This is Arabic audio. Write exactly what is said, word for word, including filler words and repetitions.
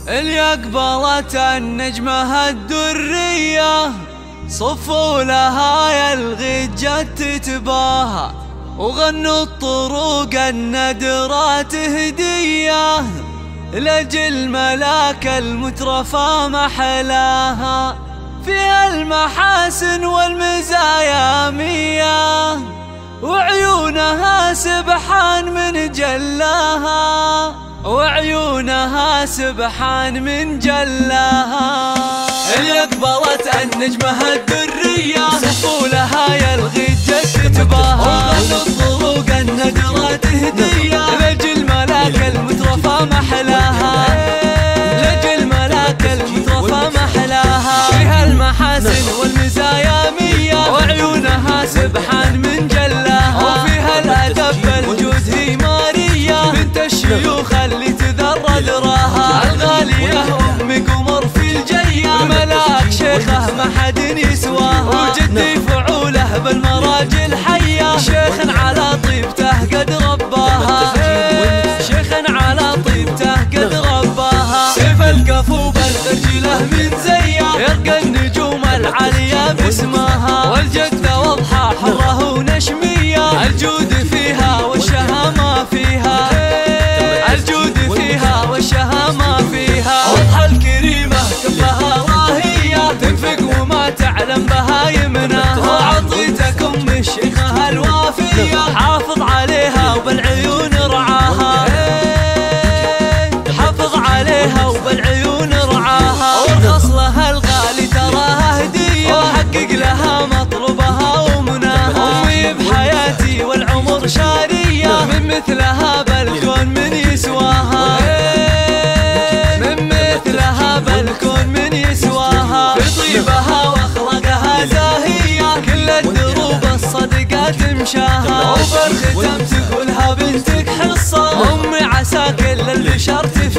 اللي أقبلت النجمة الدرية صفوا لها يا الغجة تتباهى، وغنوا الطروق الندرات هدية لأجل ملاك المترفى محلاها، فيها المحاسن والمزايا مية، وعيونها سبحان من جلاها، وعيونها سبحان من جلاها. اللي أقبلت النجمة الدرية صفوا لها يا الغجة تتباهى، وغنوا الطروق الندرات هدية لأجل ملاك المترفى محلاها، لأجل ملاك المترفى محلاها، فيها المحاسن والمزايا مية، وعيونها سبحان من جلاها، وفيها الأدب الجود هي مارية بنت الشيوخ اللي تذرى ذراها، الغالية أم قمر في الجية ملاك شيخه ما حد يسواها، وجدي فعوله بالمراجل حية شيخ على طيبته قد رباها، شيخ على طيبته قد رباها، سيف الكفو بالخجله من زيه يرقى النجوم العالية باسمها، والجدة واضحة حره ونشمية الجود فيها والشهامة فيها، الجود فيها والشهامة فيها، واضحة الكريمة كفها راهية تنفق وما تعلم بهايمنا، وعطيتك ام الشيخة الوافية حافظ عليها وبالعيون رعاها، حافظ عليها وبالعيون رعاها، وارخص لها الغالي تراها هدية، وحقق لها مطلبها ومناها، امي بحياتي والعمر شارية من مثلها بالكون من يسواها، من مثلها بالكون من يسواها، بطيبها واخلاقها زاهية كل الدروب الصدقة تمشاها، وبالختم تقولها بنتك حصة امي عسى كل البشر تفشاها.